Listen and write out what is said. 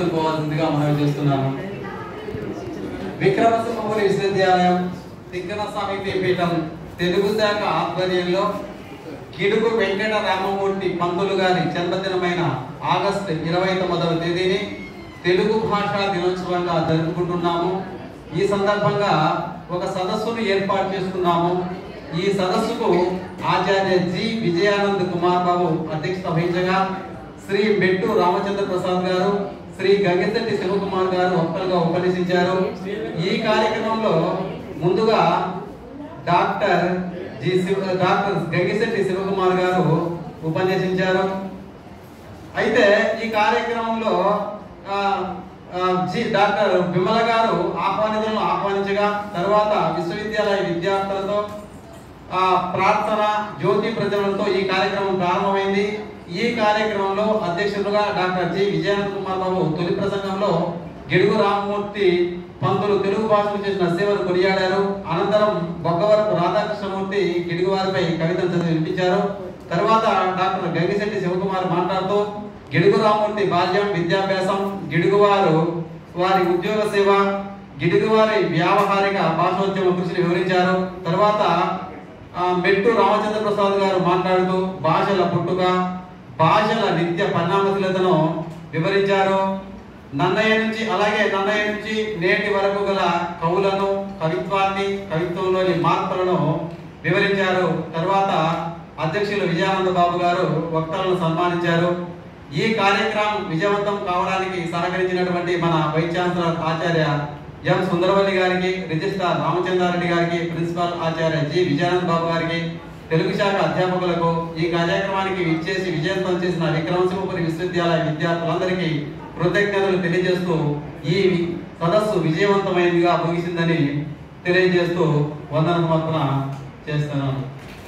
తీసుకొని పోవాల్సిందిగా మనవి చేస్తున్నాను. విక్రమసింహపురి విశ్వవిద్యాలయం తిక్కన సాహితీ పీఠం తెలుగు శాఖ ఆధ్వర్యంలో గిడుగు వెంకట రామమూర్తి పంతులు గారి జన్మదినమైన ఆగస్టు 29వ తేదీని తెలుగు భాషా దినోత్సవంగా జరుపుకుంటున్నాము. ఈ సందర్భంగా ఒక సదస్సును ఏర్పాటు చేసుకున్నాము. ఈ సదస్సుకు ఆచార్య జి విజయానంద్ కుమార్ బాబు అధ్యక్షత వహించగా శ్రీ మెట్టు రామచంద్ర ప్రసాద్ గారు, శ్రీ గంగిశెట్టి శివకుమార్ గారు వక్తలుగా ఉపన్యసించారు. ఈ కార్యక్రమంలో ముందుగా డాక్టర్ గంగిశెట్టి శివకుమార్ గారు ఉపన్యసించారు. అయితే ఈ కార్యక్రమంలో డాక్టర్ విమల గారు ఆహ్వానితులను ఆహ్వానించగా తర్వాత విశ్వవిద్యాలయ విద్యార్థులతో ప్రార్థన జ్యోతి ప్రజలతో ఈ కార్యక్రమం ప్రారంభమైంది. ఈ కార్యక్రమంలో అధ్యక్షులుగా డాక్టర్ జి విజయానంద్ కుమార్ బాబు తొలి ప్రసంగంలో గిడుగు రామమూర్తి పంతులు తెలుగు భాషకు చేసిన సేవలు కొనియాడారు. అనంతరం బొగ్గవరపు రాధాకృష్ణమూర్తి గిడుగు వారిపై కవితను చదివి వినిపించారు. తర్వాత డాక్టర్ గంగిశెట్టి శివకుమార్ మాట్లాడుతూ గిడుగు రామమూర్తి బాల్యం, విద్యాభ్యాసం, గిడుగువారు వారి ఉద్యోగ సేవ, గిడుగువారి వ్యావహారిక భాషోద్యమ కృషిని వివరించారు. తర్వాత మెట్టు రామచంద్ర ప్రసాద్ గారు మాట్లాడుతూ భాషల పుట్టుక, భాషల నిత్య పరిణామశీలతను వివరించారు. నన్నయ్య నుంచి నేటి వరకు గల కవులను, కవిత్వాన్ని, కవిత్వంలోని మార్పులను వివరించారు. తర్వాత అధ్యక్షులు విజయానంద బాబు గారు వక్తలను సన్మానించారు. ఈ కార్యక్రమం విజయవంతం కావడానికి సహకరించినటువంటి మన వైస్ ఛాన్సలర్ ఆచార్య ఎం సుందరవల్లి గారికి, రిజిస్ట్రార్ రామచంద్రారెడ్డి గారికి, ప్రిన్సిపల్ ఆచార్య జి విజయానంద్ బాబు గారికి, తెలుగు శాఖ అధ్యాపకులకు, ఈ కార్యక్రమానికి ఇచ్చేసి విజయవంతం చేసిన విక్రమసింహపురి విశ్వవిద్యాలయ విద్యార్థులందరికీ కృతజ్ఞతలు తెలియజేస్తూ ఈ సదస్సు విజయవంతమైనదిగా ముగిసిందని తెలియజేస్తూ వందన సమర్పణ చేస్తున్నాను.